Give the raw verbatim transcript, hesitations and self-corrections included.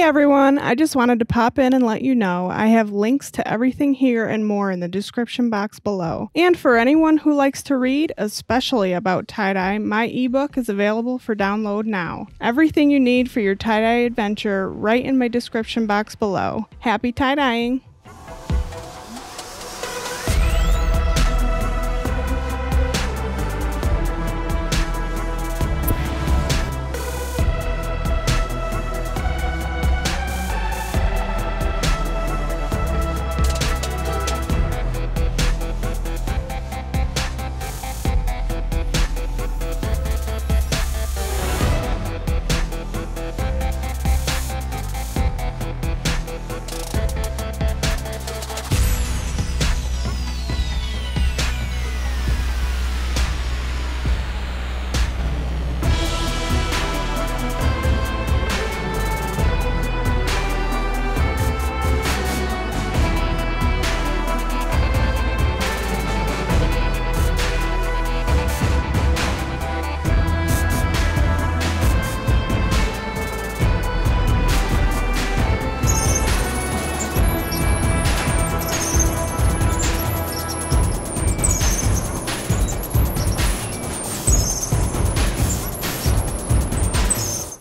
everyone, I just wanted to pop in and let you know I have links to everything here and more in the description box below. And for anyone who likes to read, especially about tie-dye, my ebook is available for download now. Everything you need for your tie-dye adventure right in my description box below. Happy tie-dyeing!